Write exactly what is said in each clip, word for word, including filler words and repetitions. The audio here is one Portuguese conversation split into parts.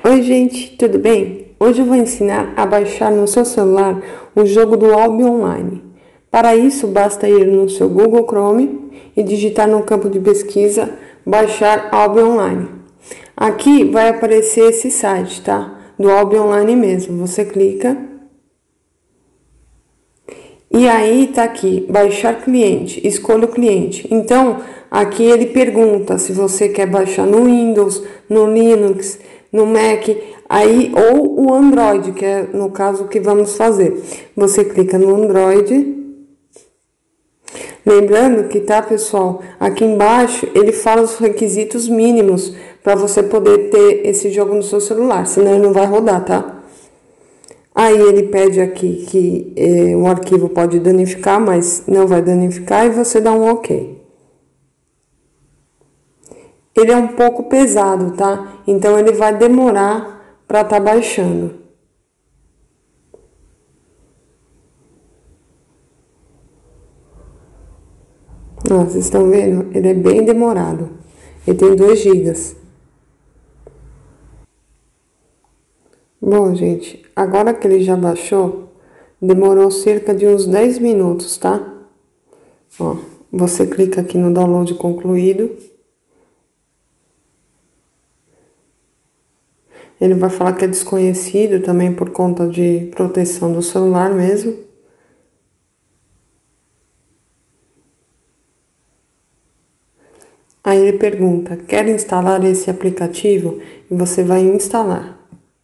Oi gente, tudo bem? Hoje eu vou ensinar a baixar no seu celular o jogo do Albion Online. Para isso, basta ir no seu Google Chrome e digitar no campo de pesquisa baixar Albion Online. Aqui vai aparecer esse site, tá? Do Albion Online mesmo. Você clica e aí tá aqui, baixar cliente, escolha o cliente. Então, aqui ele pergunta se você quer baixar no Windows, no Linux, no Mac, aí ou o Android, que é no caso que vamos fazer. Você clica no Android. Lembrando que, tá, pessoal, aqui embaixo ele fala os requisitos mínimos para você poder ter esse jogo no seu celular, senão ele não vai rodar, tá? Aí ele pede aqui que eh, o arquivo pode danificar, mas não vai danificar, e você dá um OK. Ele é um pouco pesado, tá? Então ele vai demorar para estar tá baixando. Ó, vocês estão vendo? Ele é bem demorado. Ele tem dois gigas. Bom, gente, agora que ele já baixou, demorou cerca de uns dez minutos, tá? Ó, você clica aqui no download concluído. Ele vai falar que é desconhecido também por conta de proteção do celular mesmo. Aí ele pergunta, quer instalar esse aplicativo? E você vai instalar.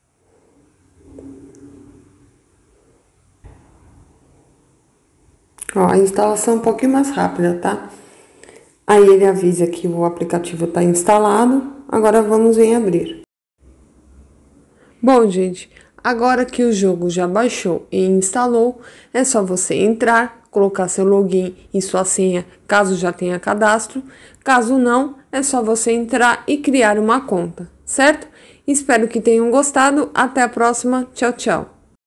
Ó, a instalação é um pouquinho mais rápida, tá? Aí ele avisa que o aplicativo está instalado. Agora vamos em abrir. Bom, gente, agora que o jogo já baixou e instalou, é só você entrar, colocar seu login e sua senha, caso já tenha cadastro. Caso não, é só você entrar e criar uma conta, certo? Espero que tenham gostado. Até a próxima. Tchau, tchau.